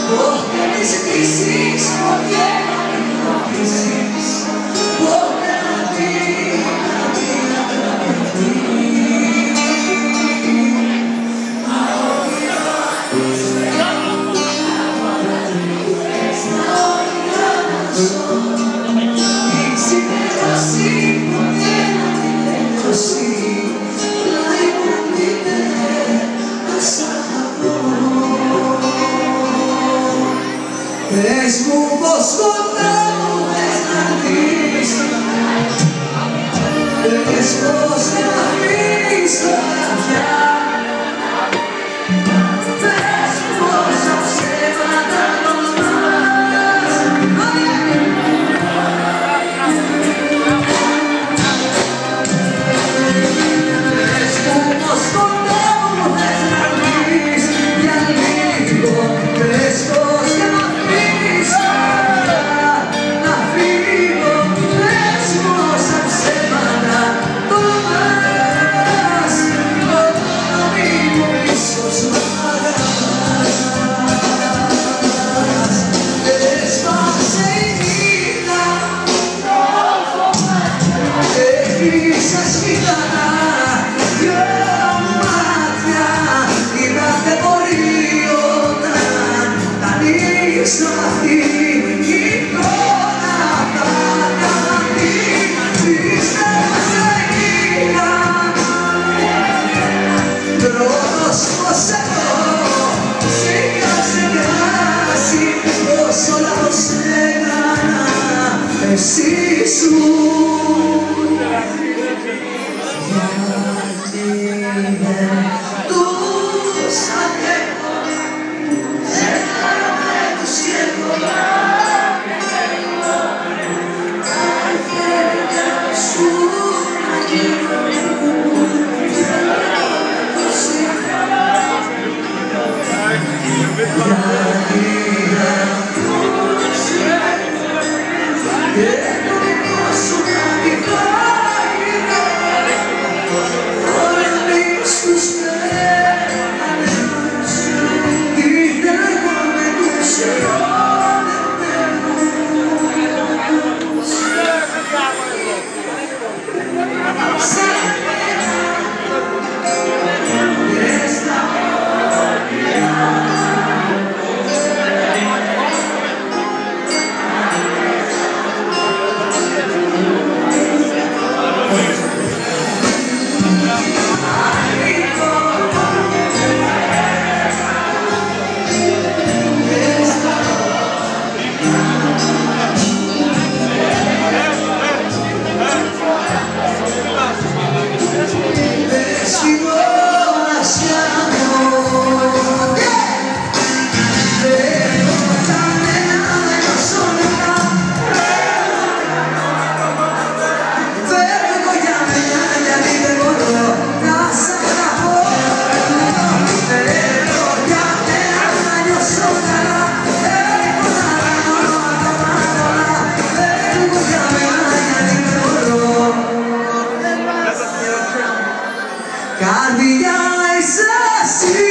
Ποτέ μη ζητήσεις, ποτέ να μην ρωτήσεις, ποτέ να μην πες μου πως κοντά μου θες να δεις, πες πως να βρεις τώρα πια, πες μου πόσα ψέματα τολμάς, πες μου πως κοντά μου θες να δεις, για λίγο πες πως να βρεις τώρα να φύγω, πες μου όσα ψέματα τολμάς, να μην μου ίσως μ' αγαπάς. Έσπασε η νύχτα, έκλεισα σκητάνα δυο μάτια, είδα δεν μπορεί όταν τα ανοίξω αυτή η εικόνα θα κάνει πίστευσα λίγα. Πρώτος πως εγώ σιγά σε νοιάζει πόσο λάθος έκανα, εσύ σου γιατί δεν τους αντέχω, δεν θέλω να τους έχω, τα χέρια σου να γυρνούν, τους ήθελα, γιατί δεν τους έχω, και το δικό σου να κοιτάει, όλες τους πέρανες, ήθελα εγώ με τους ερωτευμένους. Σε μένα και στα όρια, καρδιά είσαι εσύ.